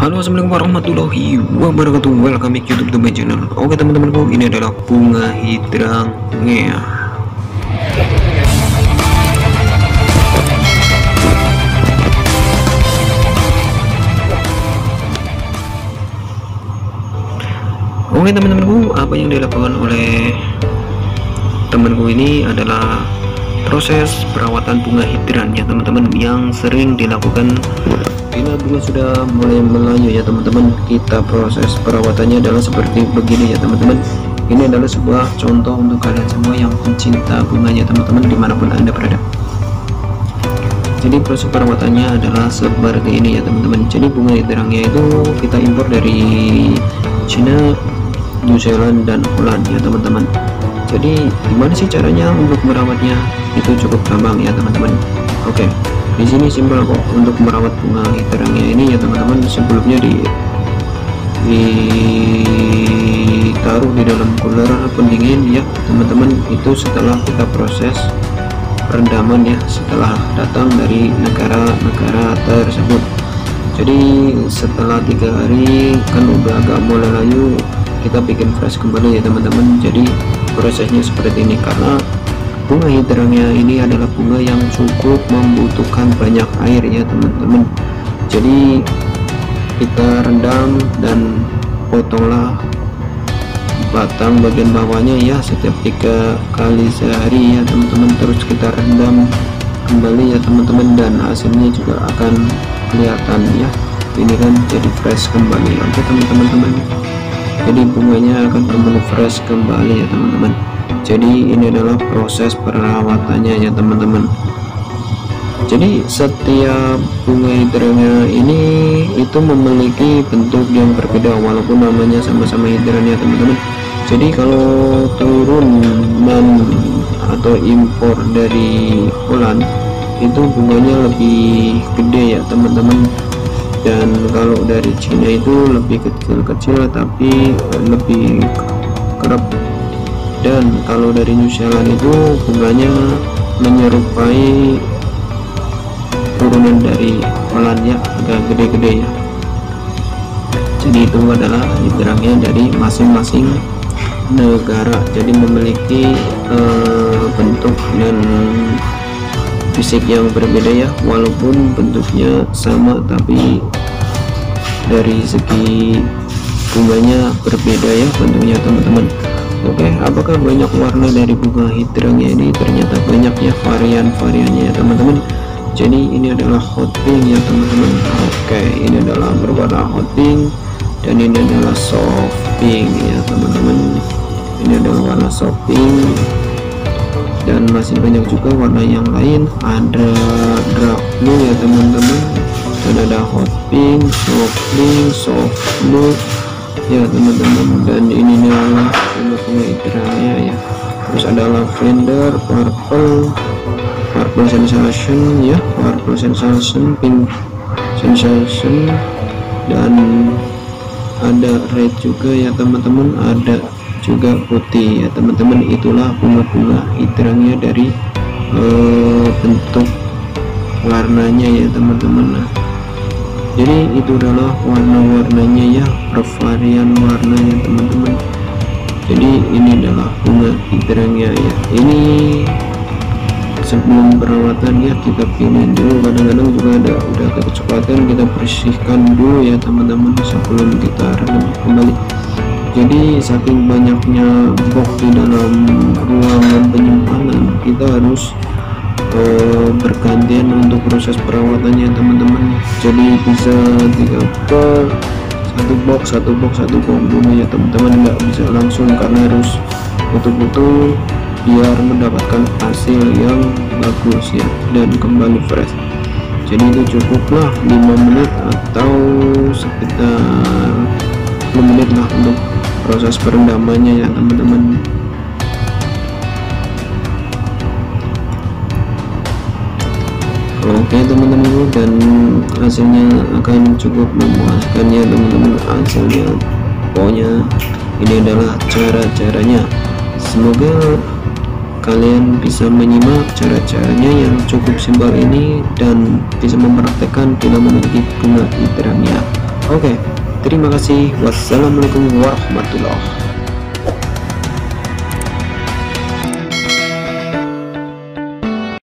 Halo, assalamualaikum warahmatullahi wabarakatuh. Welcome back YouTube to my channel. Oke teman-temanku, ini adalah bunga hidrangea. Oke teman-temanku, apa yang dilakukan oleh temanku ini adalah proses perawatan bunga hidran ya teman-teman, yang sering dilakukan bila bunga sudah mulai melayu ya teman-teman. Kita proses perawatannya adalah seperti begini ya teman-teman. Ini adalah sebuah contoh untuk kalian semua yang pencinta bunganya teman-teman, dimanapun anda berada. Jadi proses perawatannya adalah seperti ini ya teman-teman. Jadi bunga hidrangea itu kita impor dari China, New Zealand, dan Holland ya teman-teman. Jadi gimana sih caranya untuk merawatnya? Itu cukup gampang ya teman-teman. Oke, di sini simpel kok untuk merawat bunga hidrangea ini ya teman-teman. Sebelumnya ditaruh di dalam cooler pendingin ya teman-teman. Itu setelah kita proses perendaman ya, setelah datang dari negara-negara tersebut. Jadi setelah 3 hari kan udah agak mulai layu, kita bikin fresh kembali ya teman-teman. Jadi prosesnya seperti ini, karena bunga hidrangea ini adalah bunga yang cukup membutuhkan banyak air ya teman-teman. Jadi kita rendam dan potonglah batang bagian bawahnya ya setiap 3 kali sehari ya teman-teman. Terus kita rendam kembali ya teman-teman, dan hasilnya juga akan kelihatan ya. Ini kan jadi fresh kembali. Oke teman-teman, jadi bunganya akan kembali fresh kembali ya teman-teman. Jadi ini adalah proses perawatannya ya teman-teman. Jadi setiap bunga hidrangea ini itu memiliki bentuk yang berbeda walaupun namanya sama-sama hidrangea teman-teman. Jadi kalau turunan atau impor dari Holland itu bunganya lebih gede ya teman-teman, dan kalau dari Cina itu lebih kecil-kecil tapi lebih kerap, dan kalau dari New Zealand itu bunganya menyerupai turunan dari Holland ya, agak gede-gede ya. Jadi itu adalah hidrangea dari masing-masing negara, jadi memiliki bentuk dan fisik yang berbeda ya, walaupun bentuknya sama tapi dari segi bunganya berbeda ya bentuknya teman-teman. Oke, apakah banyak warna dari bunga hidrangea ini? Ternyata banyak ya varian-variannya ya teman-teman. Jadi ini adalah hot pink ya teman-teman. Oke, ini adalah berwarna hot pink, dan ini adalah soft pink ya teman-teman. Ini adalah warna soft pink, dan masih banyak juga warna yang lain. Ada dark blue ya teman-teman, dan ada hot pink, soft blue ya teman-teman, dan ini adalah bunga hidrangea ya. Terus ada lavender, purple sensation ya, purple sensation, pink sensation, dan ada red juga ya teman-teman, ada juga putih ya teman-teman. Itulah bunga-bunga hidrangea dari bentuk warnanya ya teman-teman. Nah, jadi itu adalah warna-warnanya ya, pervarian warnanya teman-teman. Jadi ini adalah bunga hidrangea ya. Ini sebelum perawatan ya, kita pilih dulu. Kadang-kadang juga ada udah kecoklatan, kita bersihkan dulu ya teman-teman sebelum kita rendam kembali. Jadi saking banyaknya box di dalam ruangan penyimpanan, kita harus bergantian untuk proses perawatannya teman-teman. Jadi bisa 3 box, satu box bunga ya teman-teman, nggak bisa langsung karena harus betul-betul biar mendapatkan hasil yang bagus ya dan kembali fresh. Jadi itu cukuplah 5 menit atau sekitar 10 menit lah untuk proses perendamannya ya teman-teman. Oke teman-teman, dan hasilnya akan cukup memuaskan ya teman-teman. Hasilnya pokoknya ini adalah cara-caranya. Semoga kalian bisa menyimak cara-caranya yang cukup simpel ini dan bisa mempraktekkan bila memiliki bunga hidrangea. Oke, terima kasih. Wassalamualaikum warahmatullahi